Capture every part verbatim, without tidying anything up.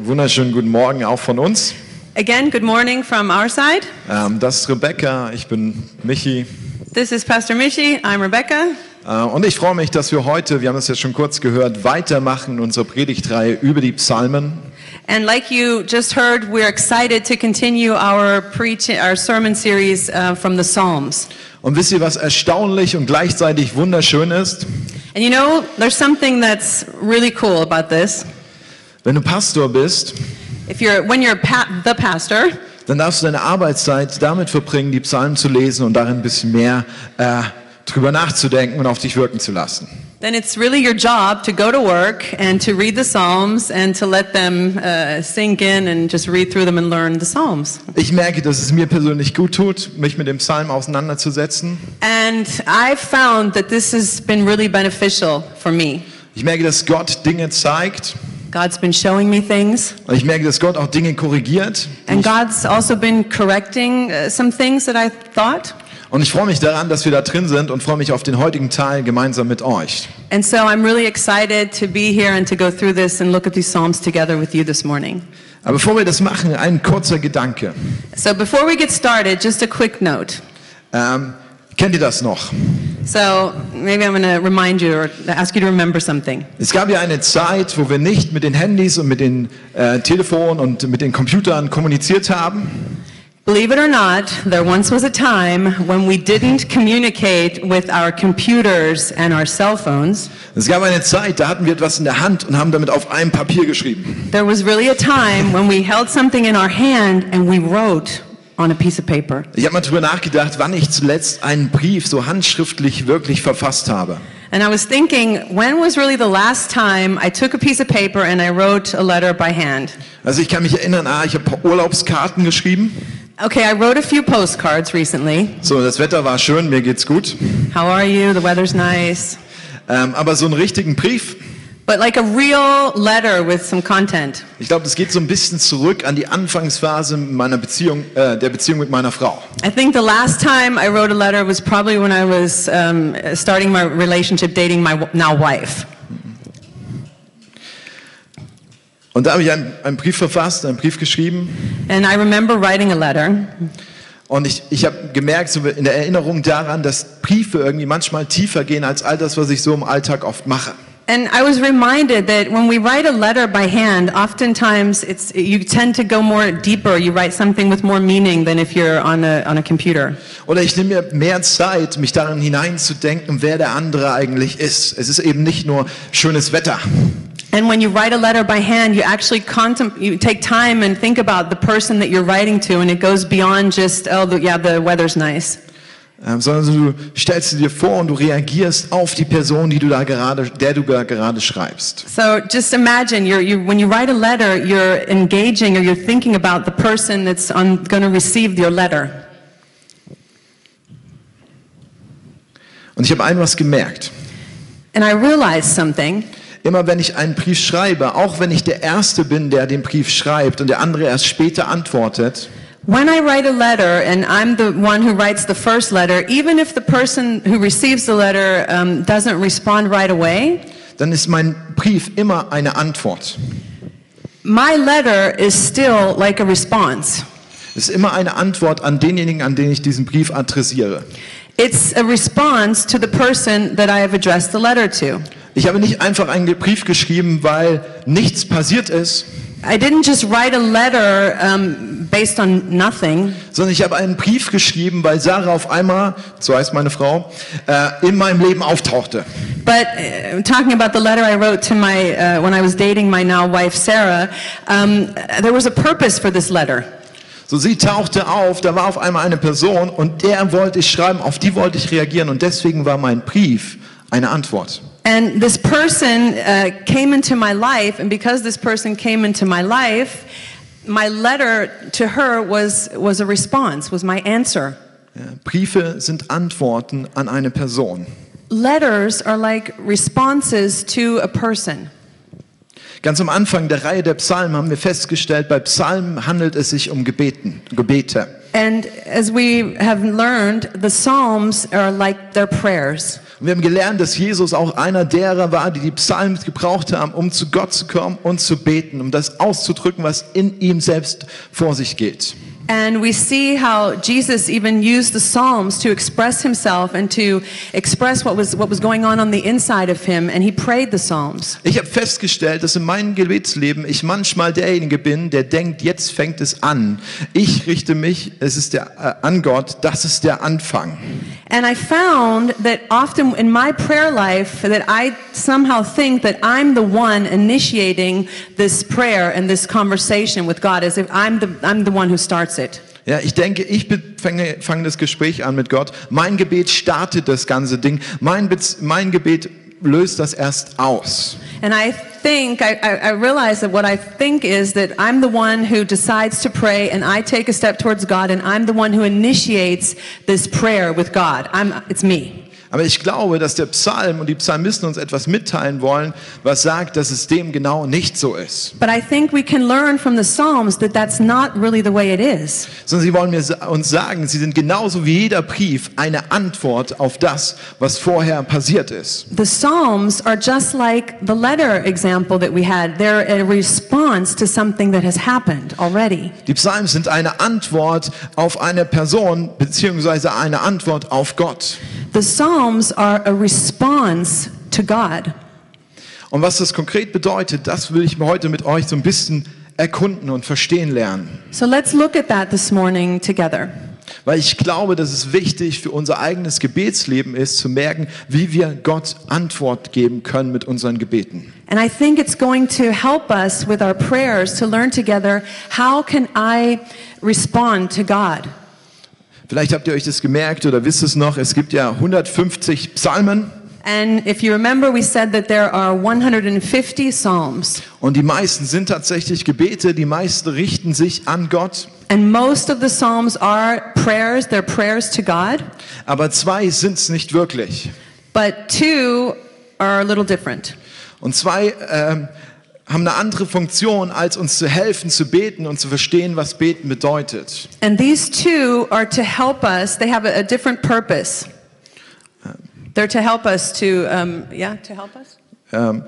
Wunderschönen guten Morgen auch von uns. Again, good morning from our side. Ähm, das ist Rebecca, ich bin Michi. This is Pastor Michi, I'm Rebecca. Äh, und ich freue mich, dass wir heute, wir haben das jetzt schon kurz gehört, weitermachen in unserer Predigtreihe über die Psalmen. And like you just heard, we're excited to continue our preach, our sermon series uh, from the Psalms. Und wisst ihr, was erstaunlich und gleichzeitig wunderschön ist? And you know, there's something that's really cool about this. Wenn du Pastor bist, If you're, when you're pa- the pastor, dann darfst du deine Arbeitszeit damit verbringen, die Psalmen zu lesen und darin ein bisschen mehr äh, drüber nachzudenken und auf dich wirken zu lassen. then it's really your job to go to work and to read the Psalms and to let them uh, sink in and just read through them and learn the Psalms. Ich merke, dass es mir persönlich gut tut, mich mit dem Psalm auseinanderzusetzen. And I've found that this has been really beneficial for me. Ich merke, dass Gott Dinge zeigt. God's been showing me things. Und ich merke, dass Gott auch Dinge korrigiert. And God's also been correcting uh, some things that I thought. Und ich freue mich daran, dass wir da drin sind und freue mich auf den heutigen Teil gemeinsam mit euch. And so I'm really excited to be here and to go through this and look at these Psalms together with you this morning. Aber bevor wir das machen, ein kurzer Gedanke. So before we get started, just a quick note. Ähm, kennt ihr das noch? So maybe I'm going to remind you or ask you to remember something. Es gab ja eine Zeit, wo wir nicht mit den Handys und mit den äh, Telefonen und mit den Computern kommuniziert haben. Believe it or not, there once was a time when we didn't communicate with our computers and our cell phones. Es gab eine Zeit, da hatten wir etwas in der Hand und haben damit auf einem Papier geschrieben. There was really a time when we held something in our hand and we wrote on a piece of paper. Ich habe mal drüber nachgedacht, wann ich zuletzt einen Brief so handschriftlich wirklich verfasst habe. And I was thinking, when was really the last time I took a piece of paper and I wrote a letter by hand? Also ich kann mich erinnern, ah, ich habe Urlaubskarten geschrieben. Okay, I wrote a few postcards recently. So, das Wetter war schön, mir geht's gut. How are you? The weather's nice. Ähm, aber so einen richtigen Brief, But like a real letter with some content. ich glaube, das geht so ein bisschen zurück an die Anfangsphase meiner Beziehung, äh, der Beziehung mit meiner Frau. I think the last time I wrote a letter was probably when I was um, starting my relationship, dating my now wife. Und da habe ich einen, einen Brief verfasst, einen Brief geschrieben. And I remember writing a letter. Und ich, ich habe gemerkt, so in der Erinnerung daran, dass Briefe irgendwie manchmal tiefer gehen als all das, was ich so im Alltag oft mache. And I was reminded that when we write a letter by hand, oftentimes it's you tend to go more deeper. You write something with more meaning than if you're on a on a computer. Oder ich nehme mir mehr Zeit, mich darin hineinzudenken, wer der andere eigentlich ist. Es ist eben nicht nur schönes Wetter. And when you write a letter by hand, you actually contem- you take time and think about the person that you're writing to, and it goes beyond just, oh, the, yeah, the weather's nice. Ähm, sondern du stellst sie dir vor und du reagierst auf die Person, die du da gerade, der du da gerade schreibst. So just imagine, you're, you when you write a letter, you're engaging or you're thinking about the person that's going to receive your letter. Und ich habe ein was gemerkt. And I realized something. Immer wenn ich einen Brief schreibe, auch wenn ich der Erste bin, der den Brief schreibt und der andere erst später antwortet, When I write a letter and I'm the one who writes the first letter, even if the person who receives the letter um, doesn't respond right away, dann ist mein Brief immer eine Antwort. my letter is still like a response. Es ist immer eine Antwort an denjenigen, an den ich diesen Brief adressiere. It's a response to the person that I have addressed the letter to. Ich habe nicht einfach einen Brief geschrieben, weil nichts passiert ist, I didn't just write a letter um, based on nothing, sondern ich habe einen Brief geschrieben, weil Sarah auf einmal, so heißt meine Frau, äh, in meinem Leben auftauchte. but uh, talking about the letter I wrote to my, uh, when I was dating my now wife Sarah, um, there was a purpose for this letter. So, sie tauchte auf, da war auf einmal eine Person und der wollte ich schreiben, auf die wollte ich reagieren und deswegen war mein Brief eine Antwort. And this person uh, came into my life, and because this person came into my life, my letter to her was, was a response, was my answer. Ja, Briefe sind Antworten an eine Person. Letters are like responses to a person. Ganz am Anfang der Reihe der Psalmen haben wir festgestellt, bei Psalmen handelt es sich um Gebeten, Gebete. And as we have learned, the Psalms are like their prayers. Und wir haben gelernt, dass Jesus auch einer derer war, die die Psalmen gebraucht haben, um zu Gott zu kommen und zu beten, um das auszudrücken, was in ihm selbst vor sich geht. And we see how Jesus even used the Psalms to express himself and to express what was what was going on on the inside of him, and he prayed the Psalms. Ich habe festgestellt, dass in meinem Gebetsleben ich manchmal derjenige bin, der denkt, jetzt fängt es an. Ich richte mich, es ist der äh, an Gott, das ist der Anfang. And I found that often in my prayer life that I somehow think that I'm the one initiating this prayer and this conversation with God, as if I'm the I'm the one who starts it. Ja, ich denke, ich fange, fange das Gespräch an mit Gott. Mein Gebet startet das ganze Ding. Mein, Be- mein Gebet löst das erst aus. And I think, I, I realize that what I think is that I'm the one who decides to pray, and I take a step towards God, and I'm the one who initiates this prayer with God. I'm, it's me. Aber ich glaube, dass der Psalm und die Psalmisten uns etwas mitteilen wollen, was sagt, dass es dem genau nicht so ist. But I think we can learn from the Psalms that that's not really the way it is. Sondern sie wollen mir, uns sagen, sie sind genauso wie jeder Brief eine Antwort auf das, was vorher passiert ist. The Psalms are just like the letter example that we had. They're a response to something that has happened already. Die Psalmen sind eine Antwort auf eine Person beziehungsweise eine Antwort auf Gott. The Psalms are a response to God. Und was das konkret bedeutet, das will ich heute mit euch so ein bisschen erkunden und verstehen lernen. So let's look at that this morning together. Weil ich glaube, dass es wichtig für unser eigenes Gebetsleben ist, zu merken, wie wir Gott Antwort geben können mit unseren Gebeten. And I think it's going to help us with our prayers to learn together, how can I respond to God? Vielleicht habt ihr euch das gemerkt oder wisst es noch, es gibt ja hundertfünfzig Psalmen. And if you remember, we said that there are one hundred fifty Psalms. Und die meisten sind tatsächlich Gebete, die meisten richten sich an Gott. And most of the Psalms are prayers, they're prayers to God. Aber zwei sind es nicht wirklich. But two are a little different. Und zwei ähm, haben eine andere Funktion, als uns zu helfen, zu beten und zu verstehen, was beten bedeutet. And these two are to help us, they have a, a different purpose. They're to help us to, um, yeah, to help us? Ähm,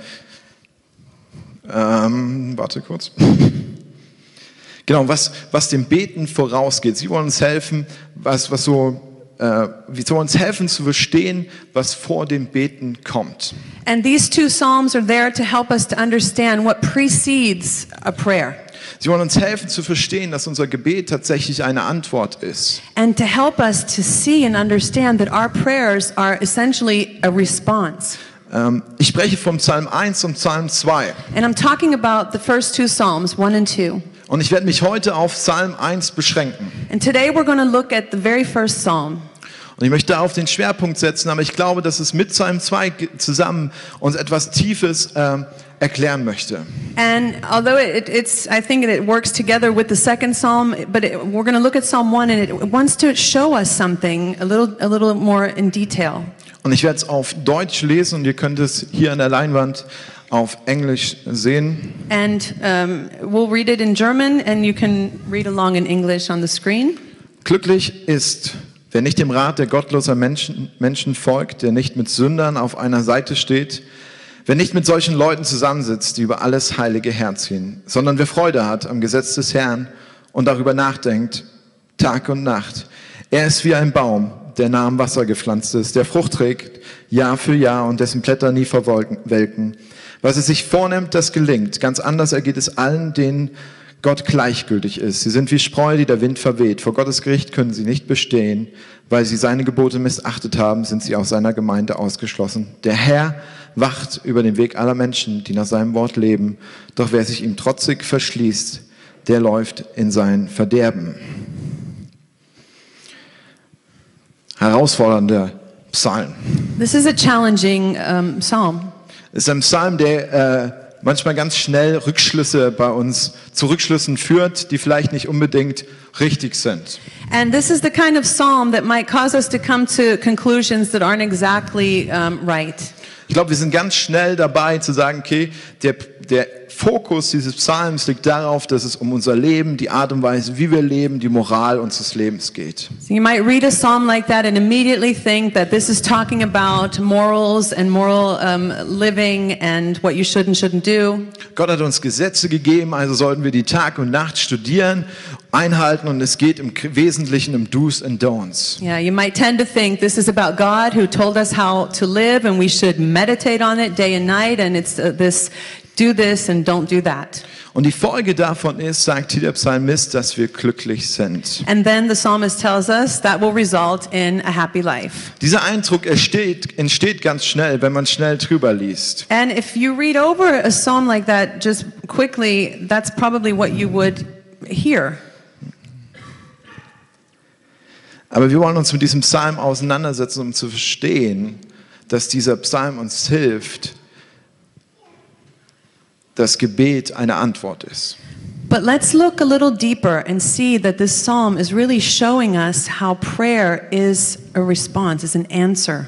ähm, warte kurz. Genau, was, was dem Beten vorausgeht. Sie wollen uns helfen, was, was so, äh, wie soll uns helfen zu verstehen, was vor dem Beten kommt. And these two Psalms are there to help us to understand what precedes a prayer. Sie wollen uns helfen zu verstehen, dass unser Gebet tatsächlich eine Antwort ist. And to help us to see and understand that our prayers are essentially a response. Ähm, ich spreche vom Psalm eins und Psalm zwei. And I'm talking about the first two Psalms, one and two. Und ich werde mich heute auf Psalm eins beschränken. And today we're going to look at the very first Psalm. Und ich möchte darauf den Schwerpunkt setzen, aber ich glaube, dass es mit Psalm zwei zusammen uns etwas Tiefes ähm, erklären möchte. And although it, it's, I think it works together with the second Psalm, but it, we're going to look at Psalm one, and it wants to show us something a little, a little more in detail. Und ich werde es auf Deutsch lesen und ihr könnt es hier an der Leinwand auf Englisch sehen. And um, we'll read it in German, and you can read along in English on the screen. Glücklich ist, wer nicht dem Rat der gottloser Menschen, Menschen folgt, der nicht mit Sündern auf einer Seite steht, wer nicht mit solchen Leuten zusammensitzt, die über alles Heilige herziehen, sondern wer Freude hat am Gesetz des Herrn und darüber nachdenkt, Tag und Nacht. Er ist wie ein Baum, der nah am Wasser gepflanzt ist, der Frucht trägt Jahr für Jahr und dessen Blätter nie verwelken. Was er sich vornimmt, das gelingt. Ganz anders ergeht es allen, denen Gott gleichgültig ist. Sie sind wie Spreu, die der Wind verweht. Vor Gottes Gericht können sie nicht bestehen. Weil sie seine Gebote missachtet haben, sind sie aus seiner Gemeinde ausgeschlossen. Der Herr wacht über den Weg aller Menschen, die nach seinem Wort leben. Doch wer sich ihm trotzig verschließt, der läuft in sein Verderben. Herausfordernder Psalm. This is a challenging um, psalm. Es ist ein Psalm, der äh, manchmal ganz schnell Rückschlüsse bei uns zu Rückschlüssen führt, die vielleicht nicht unbedingt richtig sind. And this is the kind of psalm that might cause us to come to conclusions that aren't exactly um, right. Ich glaube, wir sind ganz schnell dabei zu sagen, okay, der, der Fokus dieses Psalms liegt darauf, dass es um unser Leben, die Art und Weise, wie wir leben, die Moral unseres Lebens geht. So you might read a psalm like that and immediately think that this is talking about morals and moral um, living and what you should and shouldn't do. Gott hat uns Gesetze gegeben, also sollten wir die Tag und Nacht studieren, einhalten, und es geht im Wesentlichen um Do's and Don'ts. Yeah, you might tend to think this is about God who told us how to live and we should meditate on it day and night, and it's uh, this do this and don't do that. Und die Folge davon ist, sagt hier der Psalmist, dass wir glücklich sind. And then the psalmist tells us that will result in a happy life. Dieser Eindruck entsteht, entsteht ganz schnell, wenn man schnell drüber liest. And if you read over a psalm like that just quickly, that's probably what you would hear. Aber wir wollen uns mit diesem Psalm auseinandersetzen, um zu verstehen, dass dieser Psalm uns hilft, dass Gebet eine Antwort ist. But let's look a little deeper and see that this psalm is really showing us how prayer is a response, is an answer.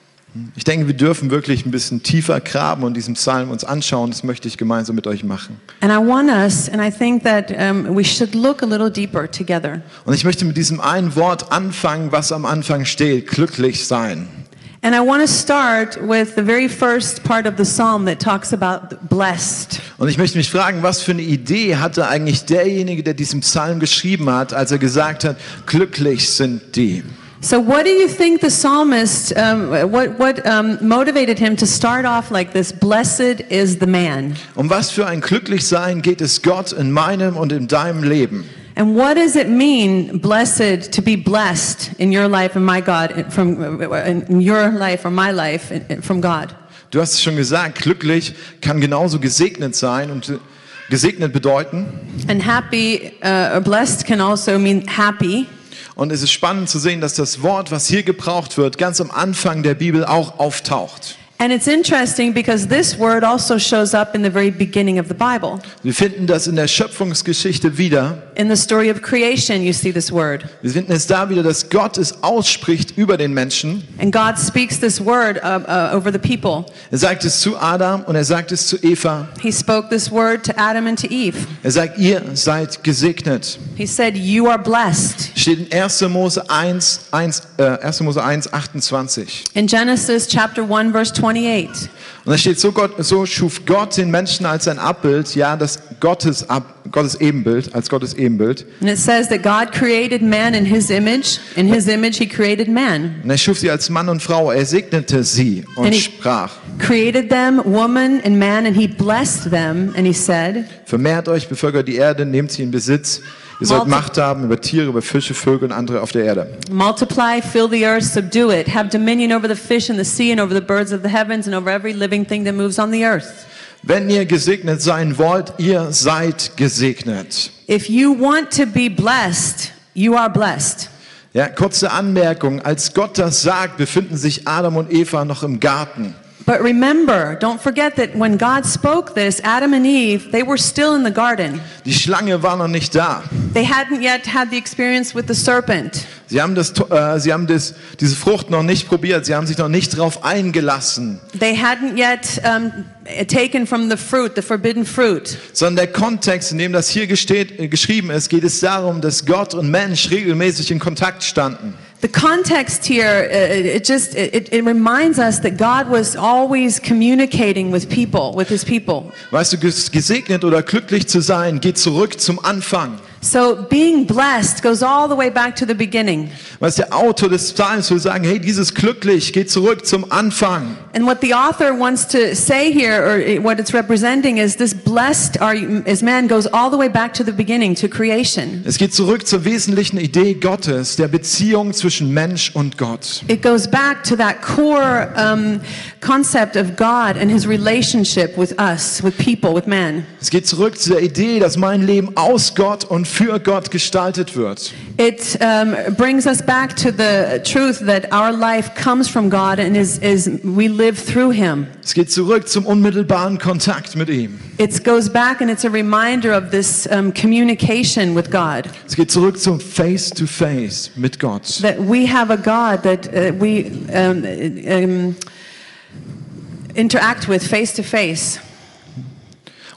Ich denke, wir dürfen wirklich ein bisschen tiefer graben und diesen Psalm uns anschauen. Das möchte ich gemeinsam mit euch machen. And I want us, and I think that um, we should look a little deeper together. Und ich möchte mit diesem einen Wort anfangen, was am Anfang steht: glücklich sein. And I want to start with the very first part of the psalm that talks about blessed. Und ich möchte mich fragen, was für eine Idee hatte eigentlich derjenige, der diesen Psalm geschrieben hat, als er gesagt hat, glücklich sind die. So what do you think the psalmist, um, what, what um, motivated him to start off like this, blessed is the man? Um was für ein Glücklichsein geht es Gott in meinem und in deinem Leben? And what does it mean, blessed, to be blessed in your life and my God, from in your life or my life from God? Du hast es schon gesagt, glücklich kann genauso gesegnet sein und gesegnet bedeuten. And happy, uh, or blessed can also mean happy. Und es ist spannend zu sehen, dass das Wort, was hier gebraucht wird, ganz am Anfang der Bibel auch auftaucht. And it's interesting because this word also shows up in the very beginning of the Bible. Wir finden das in der Schöpfungsgeschichte wieder. In the story of creation, you see this word. Wir finden es da wieder, dass Gott es ausspricht über den Menschen. And God speaks this word uh, uh, over the people. Er sagt es zu Adam und er sagt es zu Eva. He spoke this word to Adam and to Eve. Er sagt, ihr seid gesegnet. He said, you are blessed. Steht in erster Mose eins, eins, äh, erster Mose eins, achtundzwanzig. In Genesis chapter one, verse twenty-eight. Und da steht, so, Gott, so schuf Gott den Menschen als sein Abbild, ja, das Gottes, Ab, Gottes Ebenbild, als Gottes Ebenbild. And it says that God created man in his image. In his image he created man. Und er schuf sie als Mann und Frau, er segnete sie und And he sprach, created them, woman and man, and he blessed them, and he said, vermehrt euch, bevölkert die Erde, nehmt sie in Besitz. Ihr sollt Multi- Macht haben über Tiere, über Fische, Vögel und andere auf der Erde. multiply, fill the earth, subdue it, have dominion over the fish in the sea and over the birds of the heavens and over every living thing that moves on the earth. Wenn ihr gesegnet sein wollt, ihr seid gesegnet. If you want to be blessed, you are blessed. Ja, kurze Anmerkung, als Gott das sagt, befinden sich Adam und Eva noch im Garten. But remember, don't forget that when God spoke this, Adam and Eve, they were still in the garden. Die Schlange war noch nicht da. They hadn't yet had the experience with the serpent. Sie haben, das, äh, sie haben das, diese Frucht noch nicht probiert, sie haben sich noch nicht darauf eingelassen. They hadn't yet um, taken from the fruit, the forbidden fruit. Sondern der Kontext, in dem das hier gesteht, äh, geschrieben ist, geht es darum, dass Gott und Mensch regelmäßig in Kontakt standen. The context here, uh, it just it, it reminds us that God was always communicating with people, with his people. Weißt du, ges- gesegnet oder glücklich zu sein, geht zurück zum Anfang. So being blessed goes all the way back to the beginning. Weißt du, der Autor des Psalms will sagen, hey, dieses glücklich geht zurück zum Anfang. And what the author wants to say here, or what it's representing, is this blessed are you, as man goes all the way back to the beginning, to creation. Es geht zurück zur wesentlichen Idee Gottes, der Beziehung zwischen Mensch und Gott. It goes back to that core um, concept of God and his relationship with us, with people, with man. Es geht zurück zu der Idee, dass mein Leben aus Gott und für Gott gestaltet wird. It um, brings us back to the truth that our life comes from God and is, is we live through him. Es geht zurück zum unmittelbaren Kontakt mit ihm. It goes back and it's a reminder of this um, communication with God. Es geht zurück zum Face-to-Face mit Gott. That we have a God that uh, we um, um, interact with face to face.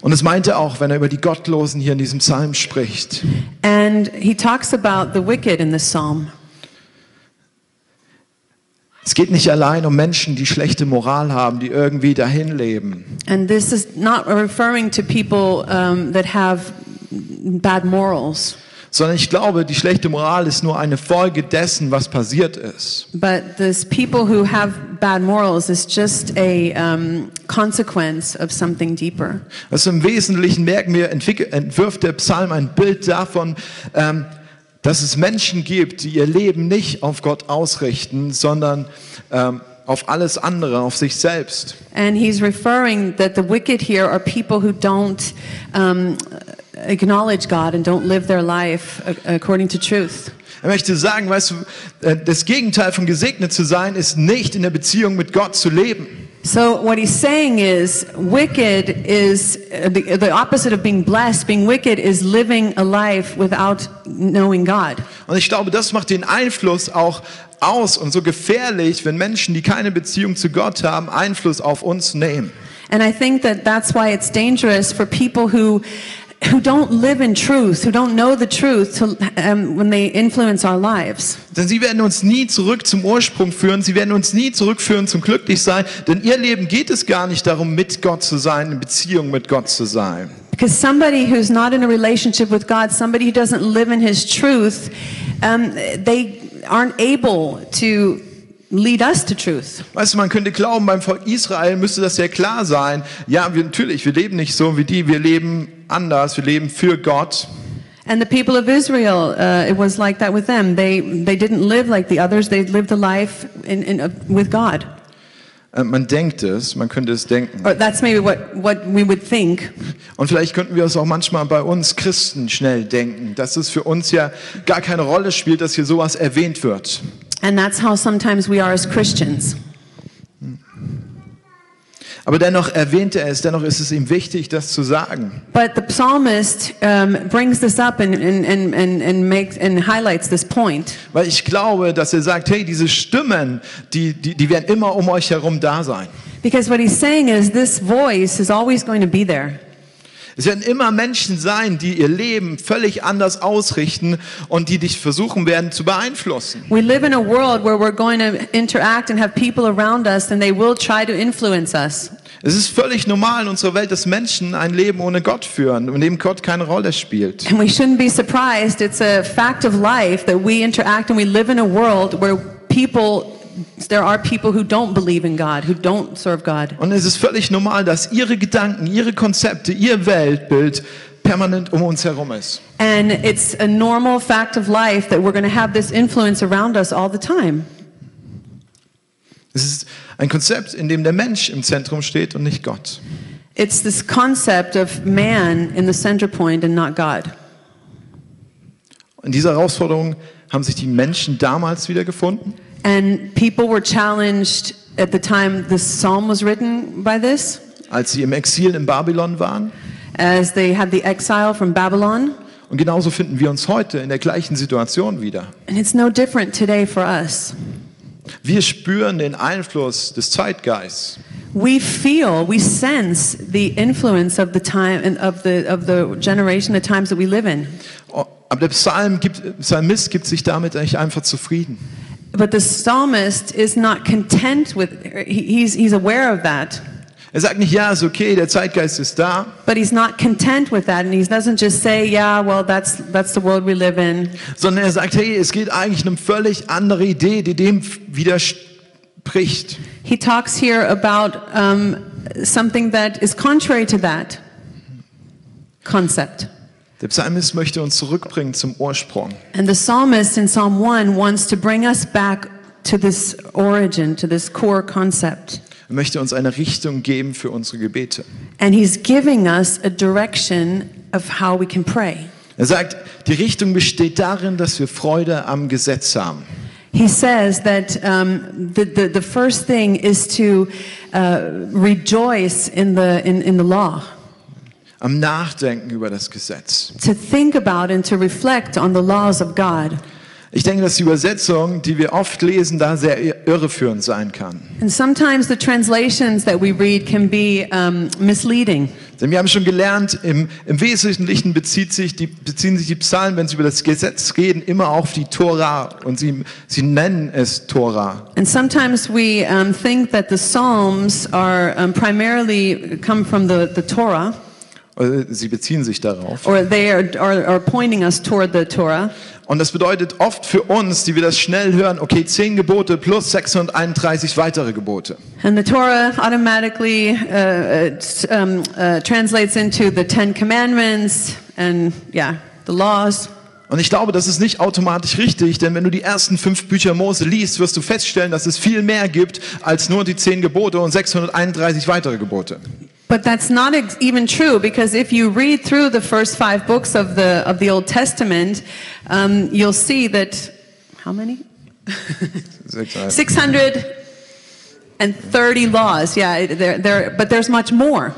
Und es meint er auch, wenn er über die Gottlosen hier in diesem Psalm spricht. And he talks about the wicked in this psalm. Es geht nicht allein um Menschen, die schlechte Moral haben, die irgendwie dahin leben. And this is not referring to people um, that have bad morals. Sondern ich glaube, die schlechte Moral ist nur eine Folge dessen, was passiert ist. But these people who have bad morals is just a um, consequence of something deeper. Also im Wesentlichen merken wir, entwirft der Psalm ein Bild davon, ähm, dass es Menschen gibt, die ihr Leben nicht auf Gott ausrichten, sondern ähm, auf alles andere, auf sich selbst. And he's referring that the wicked here are people who don't um, acknowledge God and don't live their life according to truth. Er möchte sagen, weißt du, das Gegenteil von gesegnet zu sein, ist nicht in der Beziehung mit Gott zu leben. So what he's saying is, wicked is uh, the, the opposite of being blessed. Being wicked is living a life without knowing God. Und ich glaube, das macht den Einfluss auch aus und so gefährlich, wenn Menschen, die keine Beziehung zu Gott haben, Einfluss auf uns nehmen. And I think that that's why it's dangerous for people who who don't live in truth, who don't know the truth, to, um, when they influence our lives. Denn sie werden uns nie zurück zum Ursprung führen, sie werden uns nie zurückführen zum Glücklichsein, denn ihr Leben geht es gar nicht darum, mit Gott zu sein, in Beziehung mit Gott zu sein. Because somebody who's not in a relationship with God, somebody who doesn't live in His truth, um, they aren't able to lead us to truth. Weißt du, man könnte glauben, beim Volk Israel müsste das ja klar sein. Ja, wir, natürlich, wir leben nicht so wie die, wir leben anders, wir leben für Gott. And the people of Israel, uh, it was like that with them. They they didn't live like the others. They lived a life in, in uh, with God. Äh, man denkt es, man könnte es denken. Or that's maybe what what we would think. Und vielleicht könnten wir es auch manchmal bei uns Christen schnell denken, dass es für uns ja gar keine Rolle spielt, dass hier sowas erwähnt wird. And that's how sometimes we are as Christians. Aber dennoch erwähnt er es, dennoch ist es ihm wichtig, das zu sagen. But the psalmist um, brings this up and, and, and, and, makes, and highlights this point. Weil ich glaube, dass er sagt, hey, diese Stimmen, die, die, die werden immer um euch herum da sein. Because what he's saying is this voice is always going to be there. Es werden immer Menschen sein, die ihr Leben völlig anders ausrichten und die dich versuchen werden zu beeinflussen. We live in a world where we're going to interact and have people around us and they will try to influence us. Es ist völlig normal in unserer Welt, dass Menschen ein Leben ohne Gott führen, in dem Gott keine Rolle spielt. And we shouldn't be surprised. It's a fact of life that we interact and we live in a world where people there are people who don't believe in God, who don't serve God. Und es ist völlig normal, dass ihre Gedanken, ihre Konzepte, ihr Weltbild permanent um uns herum ist. And it's a normal fact of life that we're going to have this influence around us all the time. Es ist ein Konzept, in dem der Mensch im Zentrum steht und nicht Gott. It's this concept of man in the center point and not God. In dieser Herausforderung haben sich die Menschen damals wiedergefunden. And people were challenged at the time this psalm was written by this. Als sie im Exil in Babylon waren. As they had the exile from Babylon. Und genauso finden wir uns heute in der gleichen Situation wieder. And it's no different today for us. Wir spüren den Einfluss des Zeitgeists. We feel, we sense the influence of the time and of the of the generation, the times that we live in. Aber der Psalm gibt, Psalmist gibt sich damit eigentlich einfach zufrieden. But the psalmist is not content with. He's he's aware of that. Er sagt nicht, ja, ist okay, der Zeitgeist ist da. But he's not content with that, and he doesn't just say, yeah, well, that's that's the world we live in. Sondern er sagt, hey, es geht eigentlich um eine völlig andere Idee, die dem widerspricht. He talks here about um, something that is contrary to that concept. Der Psalmist möchte uns zurückbringen zum Ursprung. And the psalmist in Psalm one wants to bring us back to this origin, to this core concept. Er möchte uns eine Richtung geben für unsere Gebete. And he's giving us a direction of how we can pray. Er sagt, die Richtung besteht darin, dass wir Freude am Gesetz haben. He says that um, the, the the first thing is to uh, rejoice in the in, in the law. Am Nachdenken über das Gesetz. To think about and to reflect on the laws of God. Ich denke, dass die Übersetzung, die wir oft lesen, da sehr irreführend sein kann. And sometimes the translations that we read can be um, misleading. Denn wir haben schon gelernt, im, im Wesentlichen bezieht sich die, beziehen sich die Psalmen, wenn sie über das Gesetz reden, immer auf die Tora. Und sie, sie nennen es Tora. And sometimes we um, think that the Psalms are um, primarily come from the, the Torah. Sie beziehen sich darauf. Or they are, are, are pointing us toward the Torah. Und das bedeutet oft für uns, die wir das schnell hören, okay, zehn Gebote plus sechshunderteinunddreißig weitere Gebote. And the Torah automatically uh, uh, um, uh, translates into the Ten Commandments and, yeah, the laws. Und ich glaube, das ist nicht automatisch richtig, denn wenn du die ersten fünf Bücher Mose liest, wirst du feststellen, dass es viel mehr gibt als nur die zehn Gebote und sechshunderteinunddreißig weitere Gebote. But that's not ex- even true, because if you read through the first five books of the of the Old Testament, um, you'll see that how many? six hundred thirty laws. Yeah, there, there, but there's much more.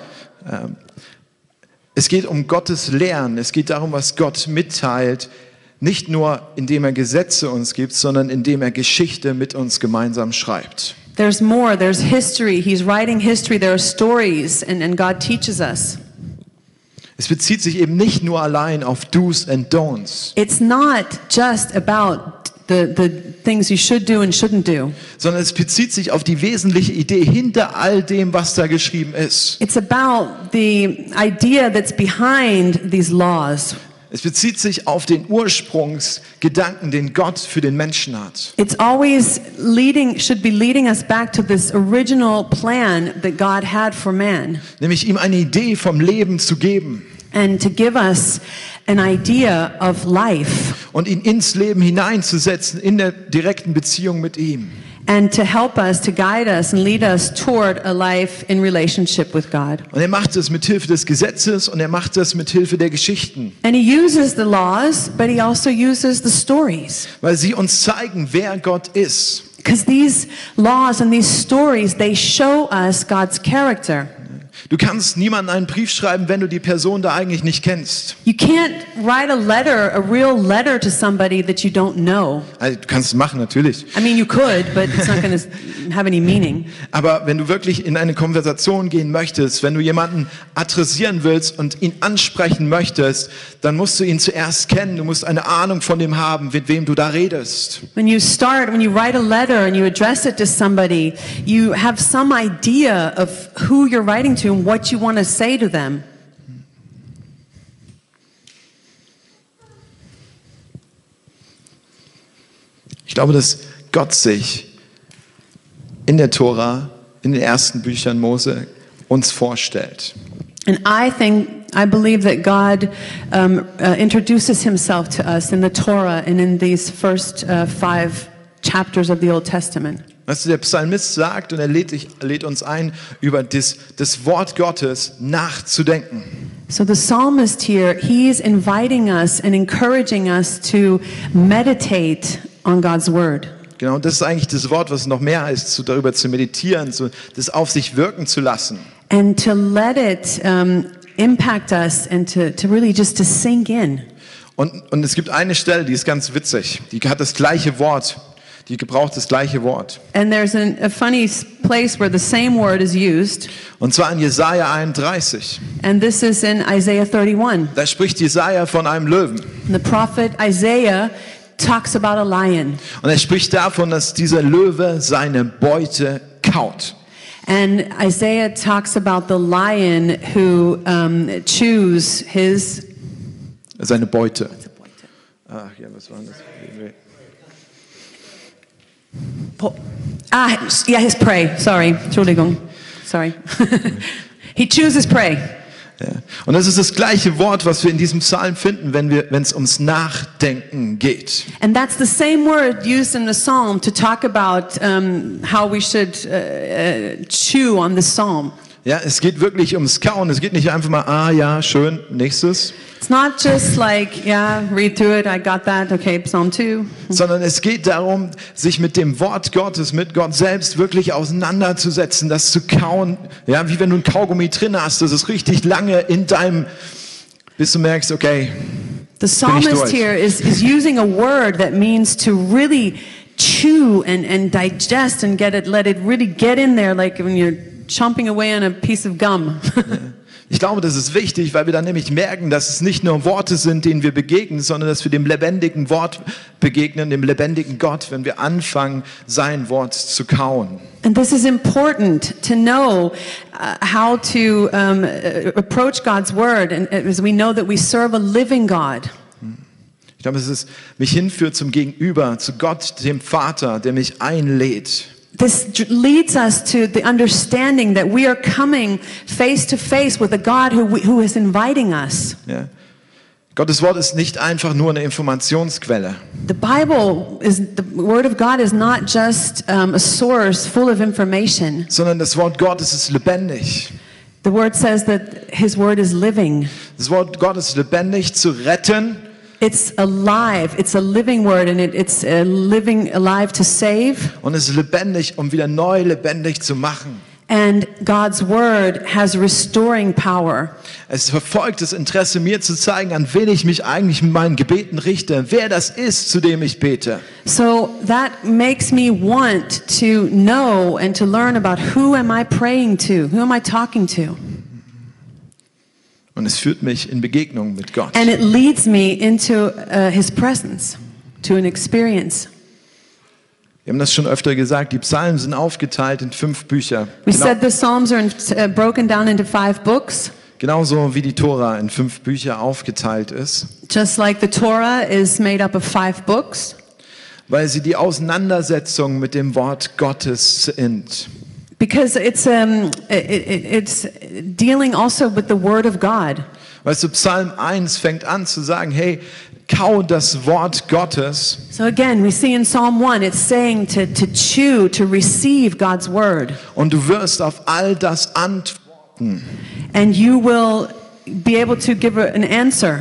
Es geht um Gottes Lehren. Es geht darum, was Gott mitteilt. Nicht nur, indem er Gesetze uns gibt, sondern indem er Geschichte mit uns gemeinsam schreibt. There's more. There's history. He's writing history. There are stories, and, and God teaches us. Es bezieht sich eben nicht nur allein auf Do's and Don'ts. It's not just about the, the things you should do and shouldn't do. Sondern es bezieht sich auf die wesentliche Idee hinter all dem, was da geschrieben ist. It's about the idea that's behind these laws. Es bezieht sich auf den Ursprungsgedanken, den Gott für den Menschen hat. It's always leading, should be leading us back to this original plan that God had for man. Nämlich ihm eine Idee vom Leben zu geben. And to give us an idea of life. Und ihn ins Leben hineinzusetzen, in der direkten Beziehung mit ihm. And to help us, to guide us and lead us toward a life in relationship with God. Und er macht es mit Hilfe des Gesetzes und er macht es mit Hilfe der Geschichten. And he uses the laws, but he also uses the stories. Weil sie uns zeigen, wer Gott ist. Because these laws and these stories, they show us God's character. Du kannst niemandem einen Brief schreiben, wenn du die Person da eigentlich nicht kennst. You can't write a letter, a real letter to somebody that you don't know. Also, du kannst es machen, natürlich. I mean, you could, but it's not going to have any meaning. Aber wenn du wirklich in eine Konversation gehen möchtest, wenn du jemanden adressieren willst und ihn ansprechen möchtest, dann musst du ihn zuerst kennen. Du musst eine Ahnung von dem haben, mit wem du da redest. When you start, when you write a letter and you address it to somebody, you have some idea of who you're writing to and what you want to say to them. Ich glaube, dass Gott sich in der Tora, in den ersten Büchern Mose, uns vorstellt. And I think, I believe that God um, uh, introduces himself to us in the Torah and in these first uh, five chapters of the Old Testament. Weißt du, der Psalmist sagt und er lädt, dich, lädt uns ein, über das, das Wort Gottes nachzudenken. So the psalmist here, he's inviting us and encouraging us to meditate on God's word. Genau, und das ist eigentlich das Wort, was noch mehr heißt, so darüber zu meditieren, so das auf sich wirken zu lassen. And to let it um, impact us and to, to really just to sink in. Und, und es gibt eine Stelle, die ist ganz witzig. Die hat das gleiche Wort. Die gebraucht das gleiche Wort. And there's an, a funny place where the same word is used. Und zwar in Jesaja einunddreißig. And this is in Isaiah thirty-one. Da spricht Jesaja von einem Löwen. And the prophet Isaiah talks about a lion. Und er spricht davon, dass dieser Löwe seine Beute kaut. And Isaiah talks about the lion who um, chews his... Seine Beute. Ach ja, was war das? Po- ah, yeah, his prey. Sorry, Entschuldigung. Sorry. He chews his prey. Ja. Und das ist das gleiche Wort, was wir in diesem Psalm finden, wenn wir, wenn es ums Nachdenken geht. And that's the same word used in the psalm to talk about um, how we should uh, uh, chew on the psalm. Ja, es geht wirklich ums Kauen. Es geht nicht einfach mal, ah ja, schön, nächstes. It's not just like, yeah, read through it, I got that, okay, Psalm two. Sondern es geht darum, sich mit dem Wort Gottes, mit Gott selbst wirklich auseinanderzusetzen, das zu kauen. Ja, wie wenn du ein Kaugummi drin hast, das ist richtig lange in deinem, bis du merkst, okay, The psalmist durch. here is, is using a word that means to really chew and, and digest and get it, let it really get in there, like when you're chomping away on a piece of gum. Ich glaube, das ist wichtig, weil wir dann nämlich merken, dass es nicht nur Worte sind, denen wir begegnen, sondern dass wir dem lebendigen Wort begegnen, dem lebendigen Gott, wenn wir anfangen, sein Wort zu kauen. And this is important to know uh, how to um, approach God's word, and as we know that we serve a living God. Ich glaube, es ist, mich hinführt zum Gegenüber, zu Gott, dem Vater, der mich einlädt. This leads us to the understanding that we are coming face to face with a God who, who is inviting us. Ja. Gottes Wort ist nicht einfach nur eine Informationsquelle. The Bible is, the Word of God is not just um, a source full of information. Sondern das Wort Gottes ist lebendig. The Word says that His Word is living. Das Wort Gottes ist lebendig zu retten. It's alive. It's a living word, and it, it's uh, living alive to save. Und es ist lebendig, um wieder neu lebendig zu machen. And God's word has restoring power. Es verfolgt das Interesse, mir zu zeigen, an wen ich mich eigentlich mit meinen Gebeten richte, wer das ist, zu dem ich bete. So that makes me want to know and to learn about who am I praying to? Who am I talking to? Und es führt mich in Begegnung mit Gott. And it leads me into uh, His presence, to an experience. Wir haben das schon öfter gesagt, die Psalmen sind aufgeteilt in fünf Bücher. We Genau, said the Psalms are in, uh, broken down into five books, genauso wie die Tora in fünf Bücher aufgeteilt ist, just like the Torah is made up of five books, weil sie die Auseinandersetzung mit dem Wort Gottes sind. because it's um it, it, it's dealing also with the Word of God. Weißt du, Psalm eins fängt an zu sagen, hey, kau das Wort Gottes. So again, we see in Psalm one, it's saying to, to chew, to receive God's word. Und du wirst auf all das antworten. And you will be able to give an answer.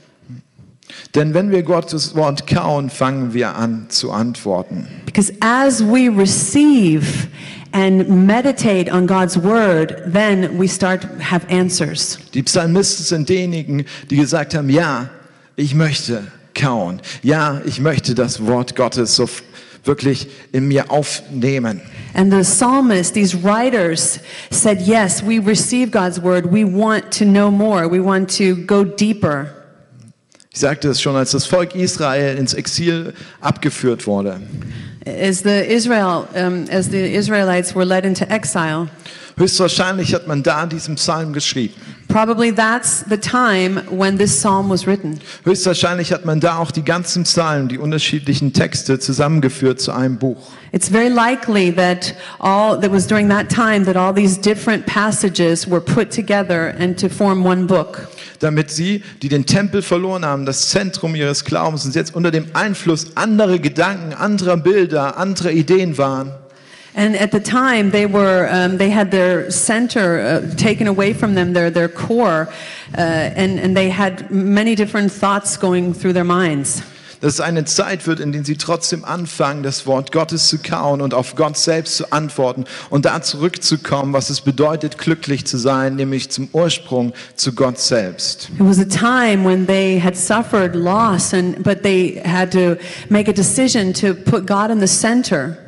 Denn wenn wir Gottes Wort kauen, fangen wir an zu antworten. Because as we receive and meditate on God's word, then we start to have answers. Die Psalmisten sind diejenigen, die gesagt haben, ja, ich möchte kauen. Ja, ich möchte das Wort Gottes so wirklich in mir aufnehmen. And the psalmist, these writers said, yes, we receive God's word. We want to know more. We want to go deeper. Ich sagte es schon, als das Volk Israel ins Exil abgeführt wurde. As the Israel, um, as the Israelites were led into exile, Höchstwahrscheinlich hat man da diesen Psalm geschrieben. probably that's the time when this psalm was written. Höchstwahrscheinlich hat man da auch die ganzen Psalmen, die unterschiedlichen Texte zusammengeführt zu einem Buch. It's very likely that all that was during that time that all these different passages were put together and to form one book. Damit sie, die den Tempel verloren haben, das Zentrum ihres Glaubens und jetzt unter dem Einfluss anderer Gedanken, anderer Bilder, anderer Ideen waren. And at the time, they were um, they had their center uh, taken away from them, their their core, uh, and and they had many different thoughts going through their minds. Dass es eine Zeit wird, in der sie trotzdem anfangen, das Wort Gottes zu kauen und auf Gott selbst zu antworten und da zurückzukommen, was es bedeutet, glücklich zu sein, nämlich zum Ursprung, zu Gott selbst. It was a time when they had suffered loss, and but they had to make a decision to put God in the center.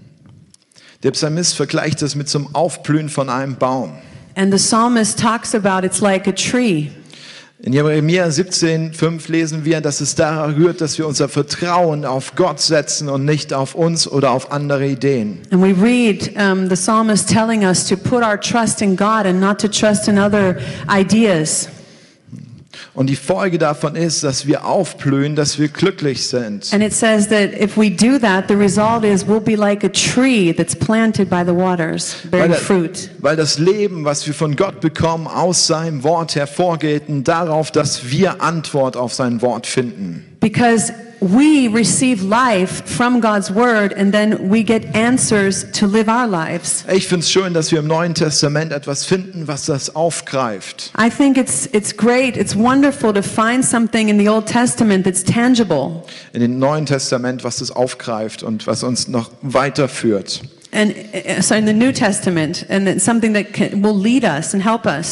Der Psalmist vergleicht das mit zum Aufblühen von einem Baum. And the psalmist talks about it's like a tree. In Jeremia siebzehn fünf lesen wir, dass es daran rührt, dass wir unser Vertrauen auf Gott setzen und nicht auf uns oder auf andere Ideen. And we read um, the psalmist telling us to put our trust in God and not to trust in other ideas. Und die Folge davon ist, dass wir aufblühen, dass wir glücklich sind. And it says that if we do that, the result is we'll be like a tree that's planted by the waters, bearing Weil, fruit. weil das Leben, was wir von Gott bekommen, aus seinem Wort hervorgeht und darauf, dass wir Antwort auf sein Wort finden. Because we receive life from God's word, and then we get answers to live our lives. Ich finde es schön, dass wir im Neuen Testament etwas finden, was das aufgreift. I think it's it's great, it's wonderful to find something in the Old Testament that's tangible. In dem Neuen Testament, was das aufgreift und was uns noch weiterführt. And uh, so in the New Testament, and it's something that can, will lead us and help us.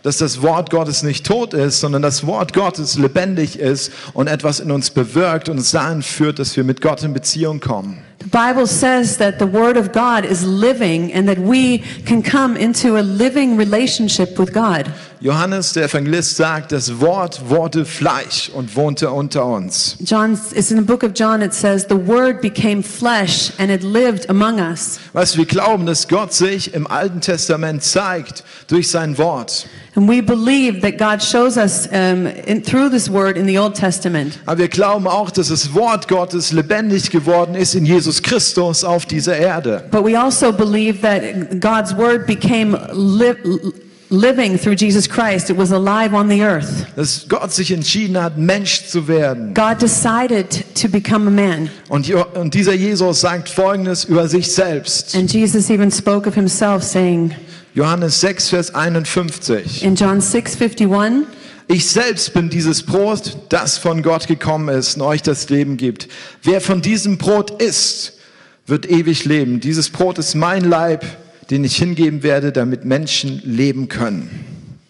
dass das Wort Gottes nicht tot ist, sondern das Wort Gottes lebendig ist und etwas in uns bewirkt und uns dahin führt, dass wir mit Gott in Beziehung kommen. The Bible says that the Word of God is living and that we can come into a living relationship with God. Johannes, der Evangelist, sagt, das Wort wurde Fleisch und wohnte unter uns. John, it's in the book of John, it says, the Word became flesh and it lived among us. Weißt du, wir glauben, dass Gott sich im Alten Testament zeigt durch sein Wort. And we believe that God shows us um, in, through this Word in the Old Testament. Aber wir glauben auch, dass das Wort Gottes lebendig geworden ist in Jesus Christus auf dieser Erde. But we also believe that God's Word became li- living through Jesus Christ. It was alive on the earth. Dass Gott sich entschieden hat, Mensch zu werden. God decided to become a man. Und, Jo- und dieser Jesus sagt Folgendes über sich selbst. And Jesus even spoke of himself, saying Johannes sechs, Vers einundfünfzig. in John six fifty-one, Ich selbst bin dieses Brot, das von Gott gekommen ist und euch das Leben gibt. Wer von diesem Brot isst, wird ewig leben. Dieses Brot ist mein Leib, den ich hingeben werde, damit Menschen leben können.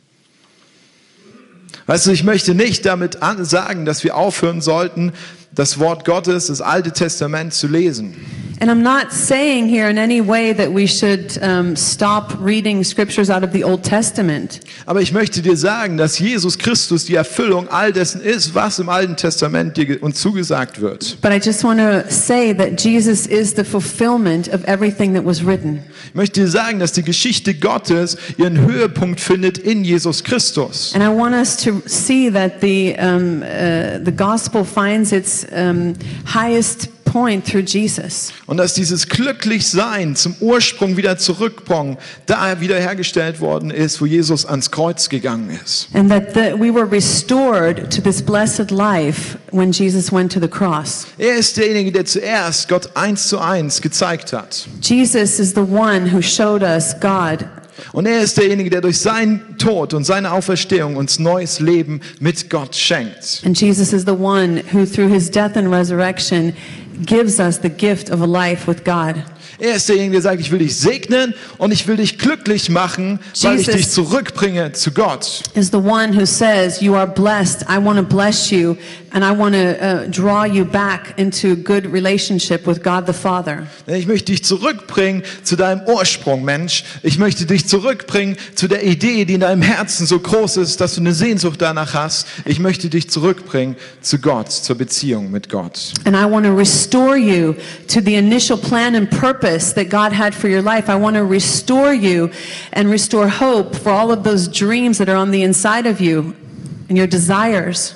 Weißt du, ich möchte nicht damit an- sagen, dass wir aufhören sollten, das Wort Gottes, das Alte Testament zu lesen. and I'm not saying here in any way that we should um, stop reading scriptures out of the Old Testament. Aber ich möchte dir sagen, dass Jesus Christus die Erfüllung all dessen ist, was im Alten Testament dir ge- uns zugesagt wird. But I just want to say that Jesus is the fulfillment of everything that was written. Ich möchte dir sagen, dass die Geschichte Gottes ihren Höhepunkt findet in Jesus Christus. And I want us to see that the, um, uh, the gospel finds its um, highest point through Jesus. Und dass dieses Glücklichsein zum Ursprung wieder zurückbringen, da wiederhergestellt worden ist, wo Jesus ans Kreuz gegangen ist. And that the, we were restored to this blessed life when Jesus went to the cross. Er ist derjenige, der zuerst Gott eins zu eins gezeigt hat. Jesus is the one who showed us God. Und er ist derjenige, der durch seinen Tod und seine Auferstehung uns neues Leben mit Gott schenkt. And Jesus is the one who, through his death and resurrection, gives us the gift of a life with God. Er ist derjenige, der sagt, ich will dich segnen und ich will dich glücklich machen, weil ich Jesus- dich zurückbringe zu Gott. Is the one who says, you are blessed, I want to bless you, and I want to uh, draw you back into good relationship with God the Father. Ich möchte dich zurückbringen zu deinem Ursprung, Mensch. Ich möchte dich zurückbringen zu der Idee, die in deinem Herzen so groß ist, dass du eine Sehnsucht danach hast. Ich möchte dich zurückbringen zu Gott, zur Beziehung mit Gott. And I want to restore you to the initial plan and purpose that God had for your life. I want to restore you and restore hope for all of those dreams that are on the inside of you and your desires.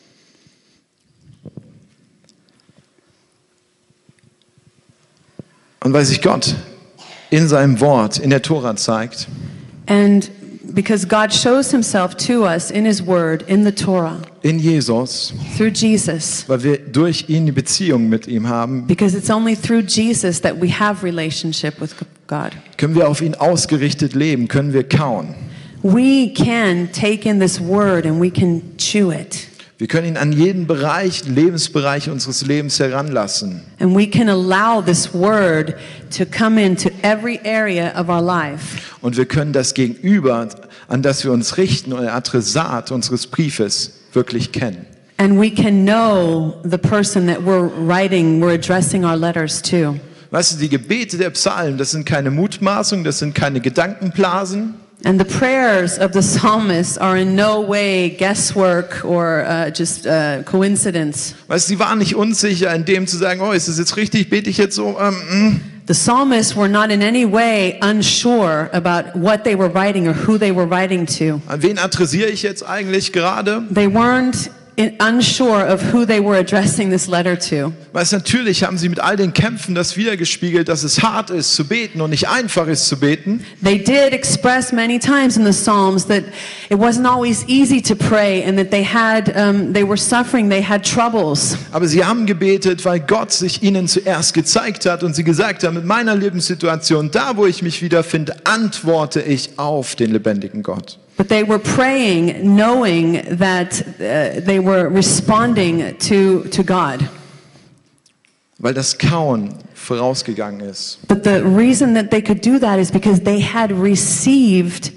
Und weil sich Gott in seinem Wort, in der Tora zeigt, And because God shows himself to us in his word, in the Torah, in Jesus, through Jesus, weil wir durch ihn die Beziehung mit ihm haben, because it's only through Jesus that we have relationship with God. können wir auf ihn ausgerichtet leben, können wir kauen. We can take in this word and we can chew it. Wir können ihn an jeden Bereich, Lebensbereich unseres Lebens heranlassen. And we can allow this word to come into every area of our life. Und wir können das Gegenüber, an das wir uns richten, oder Adressat unseres Briefes, wirklich kennen. And we can know the person that we're writing, we're addressing our letters to. Weißt du, die Gebete der Psalmen, das sind keine Mutmaßungen, das sind keine Gedankenblasen. And the prayers of the psalmist are in no way guesswork or uh, just uh, coincidence. Weißt du, sie waren nicht unsicher in dem zu sagen, oh, ist das jetzt richtig, bete ich jetzt so? Ähm, The psalmists were not in any way unsure about what they were writing or who they were writing to. an wen adressiere ich jetzt eigentlich gerade? They weren't in, unsure of who they were addressing this letter to. Weißt du, natürlich haben sie mit all den Kämpfen das wiedergespiegelt, dass es hart ist zu beten und nicht einfach ist zu beten. They did express many times in the Psalms that it wasn't always easy to pray and that they had, um, they were suffering, they had troubles. Aber sie haben gebetet, weil Gott sich ihnen zuerst gezeigt hat und sie gesagt haben, mit meiner Lebenssituation, da wo ich mich wiederfinde, antworte ich auf den lebendigen Gott. But they were praying knowing that uh, they were responding to, to God. Weil das Kauen vorausgegangen ist. But the reason that they could do that is because they had received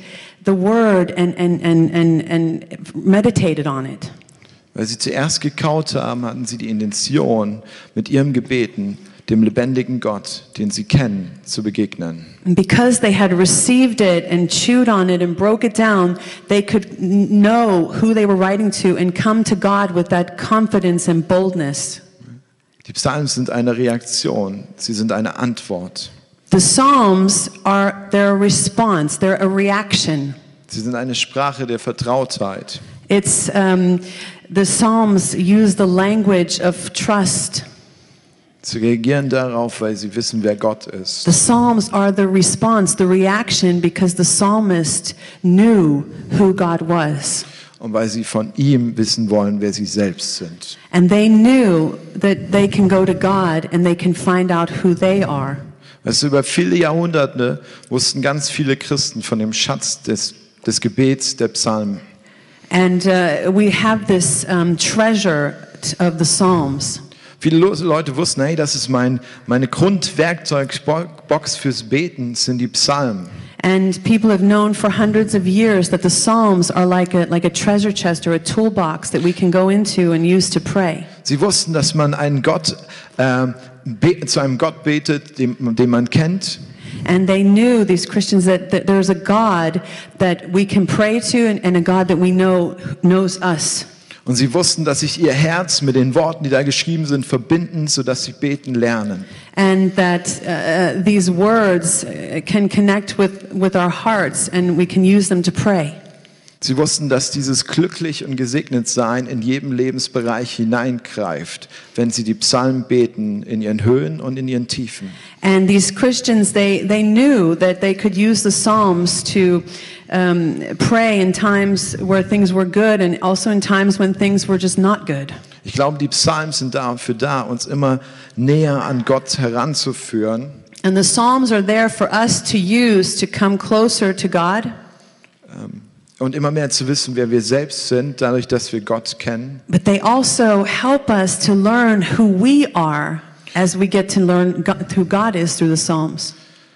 the word and, and, and, and, and meditated on it. Weil sie zuerst gekaut haben, hatten sie die Intention, mit ihrem Gebeten dem lebendigen Gott, den sie kennen, zu begegnen. And because they had received it and chewed on it and broke it down, they could n- know who they were writing to and come to God with that confidence and boldness. Die Psalmen sind eine Reaktion, sie sind eine Antwort. The Psalms are their response, they're a reaction. Sie sind eine Sprache der Vertrautheit. It's um, the Psalms use the language of trust. Sie reagieren darauf, weil sie wissen, wer Gott ist. The Psalms are the response, the reaction, because the psalmist knew who God was. Und weil sie von ihm wissen wollen, wer sie selbst sind. And they knew that they can go to God and they can find out who they are. Weißt du, über viele Jahrhunderte wussten ganz viele Christen von dem Schatz des, des Gebets der Psalmen. And uh, we have this um, treasure t- of the Psalms. Viele Lo- Leute wussten, hey, das ist mein, meine Grundwerkzeugbox fürs Beten, sind die Psalmen. And people have known for hundreds of years that the Psalms are like a, like a treasure chest or a toolbox that we can go into and use to pray. Sie wussten, dass man einen Gott, äh, be- zu einem Gott betet, den, den man kennt. And they knew, these Christians, that, that there's a God that we can pray to and, and a God that we know knows us. Und sie wussten, dass sich ihr Herz mit den Worten, die da geschrieben sind, verbinden, sodass sie beten lernen. And that uh, these words uh, can connect with, with our hearts and we can use them to pray. Sie wussten, dass dieses glücklich und gesegnet sein in jedem Lebensbereich hineingreift, wenn sie die Psalmen beten, in ihren Höhen und in ihren Tiefen. And these Christians, they, they knew that they could use the Psalms to um, pray in times where things were good and also in times when things were just not good. Ich glaube, die Psalmen sind dafür da, uns immer näher an Gott heranzuführen. And the Psalms are there for us to use to come closer to God. Und immer mehr zu wissen, wer wir selbst sind, dadurch, dass wir Gott kennen. But they also help us to learn who we are as we get to learn God, who God is through the Psalms.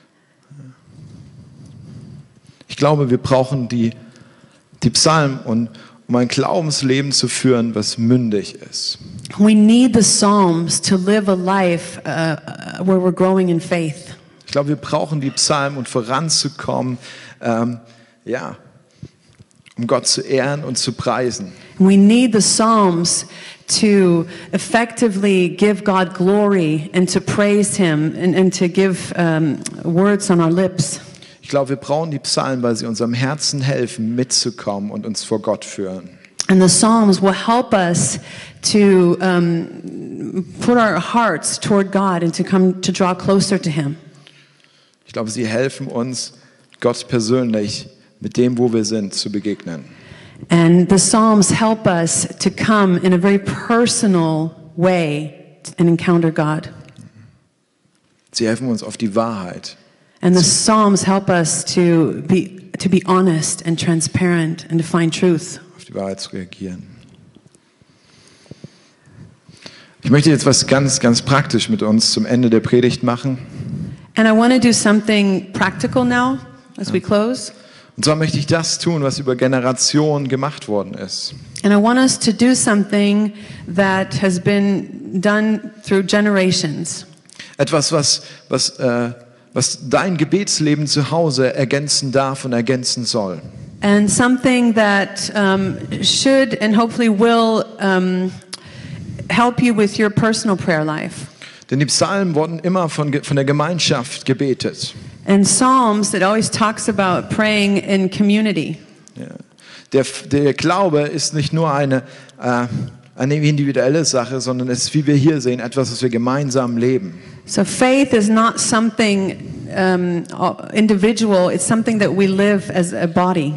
Ich glaube, wir brauchen die, die Psalmen, und, um ein Glaubensleben zu führen, was mündig ist. We need the Psalms to live a life uh, where we're growing in faith. Ich glaube, wir brauchen die Psalmen, um voranzukommen, ähm, ja, um Gott zu ehren und zu preisen. We need the Psalms to effectively give God glory and to praise Him and, and to give um, words on our lips. Ich glaube, wir brauchen die Psalmen, weil sie unserem Herzen helfen, mitzukommen und uns vor Gott führen. And the Psalms will help us to um, put our hearts toward God and to come to draw closer to Him. Ich glaube, sie helfen uns, Gott persönlich mit dem, wo wir sind, zu begegnen. And the Psalms help us to come in a very personal way and encounter God. Sie helfen uns auf die Wahrheit. And the Psalms help us to be to be honest and transparent and to find truth. auf die Wahrheit zu reagieren. Ich möchte jetzt was ganz, ganz praktisch mit uns zum Ende der Predigt machen. And I want to do something practical now as we close. Und zwar möchte ich das tun, was über Generationen gemacht worden ist. And I want us to do something that has been done through generations. Etwas, was, was, äh, was dein Gebetsleben zu Hause ergänzen darf und ergänzen soll. And something that um, should and hopefully will um, help you with your personal prayer life. Denn die Psalmen wurden immer von, von der Gemeinschaft gebetet. And Psalms, it always talks about praying in community. Ja. Der, der Glaube ist nicht nur eine, äh, eine individuelle Sache, sondern es ist, wie wir hier sehen, etwas, was wir gemeinsam leben. So faith is not something um, individual, it's something that we live as a body.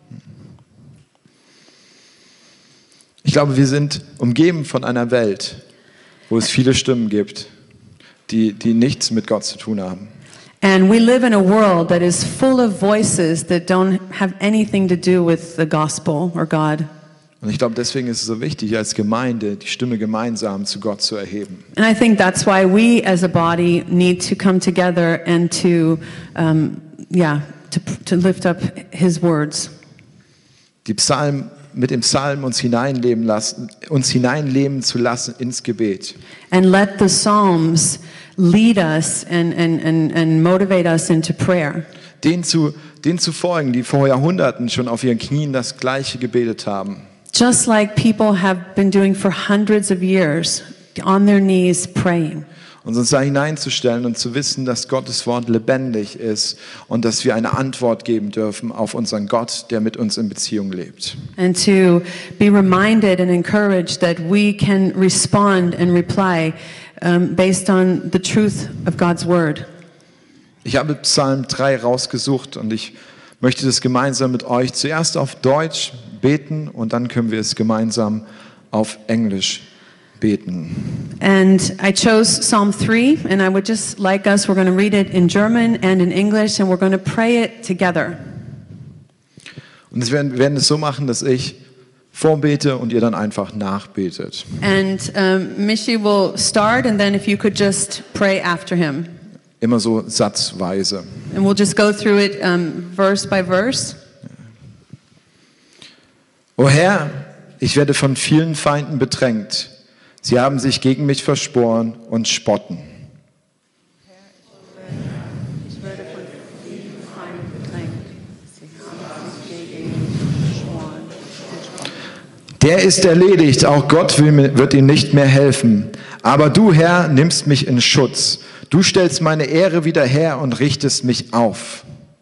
Ich glaube, wir sind umgeben von einer Welt, wo es viele Stimmen gibt, die, die nichts mit Gott zu tun haben. And we live in a world that is full of voices that don't have anything to do with the gospel or God. Und ich glaube, deswegen ist es so wichtig, als Gemeinde die Stimme gemeinsam zu Gott zu erheben. And I think that's why we as a body need to come together and to, um, yeah, to, to lift up his words. Die Psalm, mit dem Psalm uns hineinleben lassen, uns hineinleben zu lassen ins Gebet. And let the Psalms lead us and, and, and, and motivate us into prayer. Den zu, den zu folgen, die vor Jahrhunderten schon auf ihren Knien das Gleiche gebetet haben. Just like people have been doing for hundreds of years, on their knees praying. Und uns da hineinzustellen und zu wissen, dass Gottes Wort lebendig ist und dass wir eine Antwort geben dürfen auf unseren Gott, der mit uns in Beziehung lebt. And to be reminded and encouraged that we can respond and reply um, based on the truth of God's word. Ich habe Psalm drei rausgesucht und ich möchte das gemeinsam mit euch zuerst auf Deutsch beten und dann können wir es gemeinsam auf Englisch beten. And I chose Psalm three, and I would just like us, we're going to read it in German and in English, and we're going to pray it together. Und wir werden, wir werden es so machen, dass ich vorbete und ihr dann einfach nachbetet. And um, Mishi will start, and then if you could just pray after him. Immer so satzweise. And we'll just go through it um, verse by verse. O Herr, ich werde von vielen Feinden bedrängt. Sie haben sich gegen mich verschworen und spotten. Der ist erledigt, auch Gott will, wird ihm nicht mehr helfen. Aber du, Herr, nimmst mich in Schutz. Du stellst meine Ehre wieder her und richtest mich auf.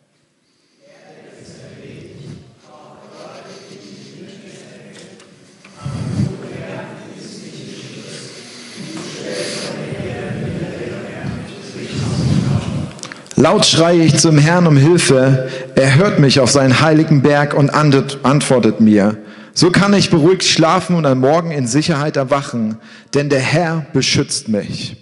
Laut schreie ich zum Herrn um Hilfe. Er hört mich auf seinen heiligen Berg und antwortet mir. So kann ich beruhigt schlafen und am Morgen in Sicherheit erwachen, denn der Herr beschützt mich.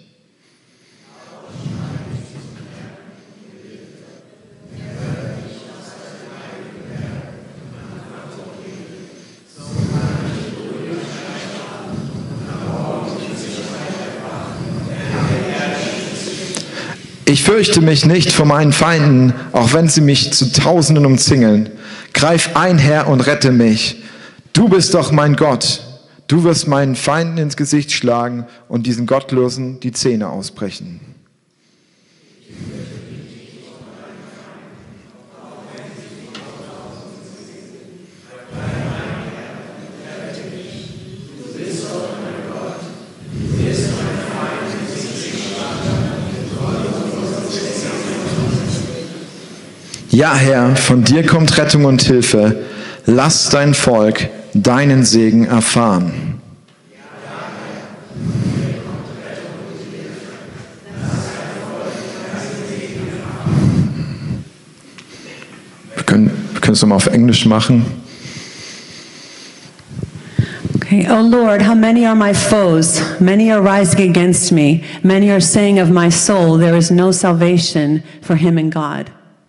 Ich fürchte mich nicht vor meinen Feinden, auch wenn sie mich zu Tausenden umzingeln. Greif ein, Herr, und rette mich. Du bist doch mein Gott. Du wirst meinen Feinden ins Gesicht schlagen und diesen Gottlosen die Zähne ausbrechen. Ja, Herr, von dir kommt Rettung und Hilfe. Lass dein Volk deinen Segen erfahren. Wir können, wir können es nochmal auf Englisch machen. Okay. O Lord, how many are my foes? Many are rising against me. Many are saying of my soul, there is no salvation for him in God.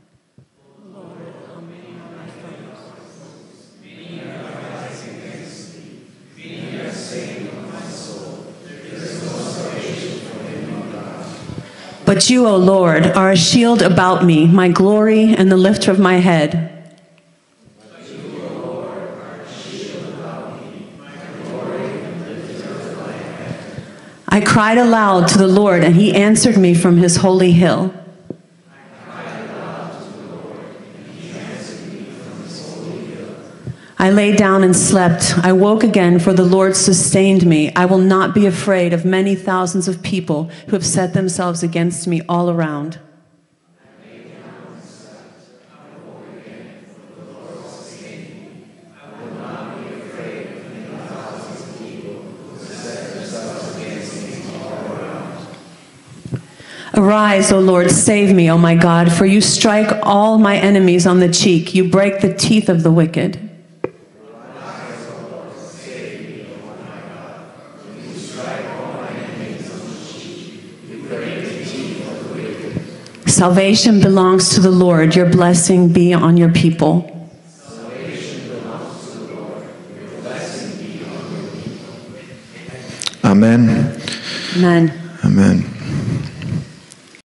But you, O Lord, are a shield about me, my glory and the lifter of my head. I cried aloud to the Lord, and he answered me from his holy hill. I lay down and slept. I woke again, for the Lord sustained me. I will not be afraid of many thousands of people who have set themselves against me all around. Arise, O Lord, save me, O my God, for you strike all my enemies on the cheek. You break the teeth of the wicked. Salvation belongs to the Lord. Your blessing be on your people. Amen. Amen. Amen.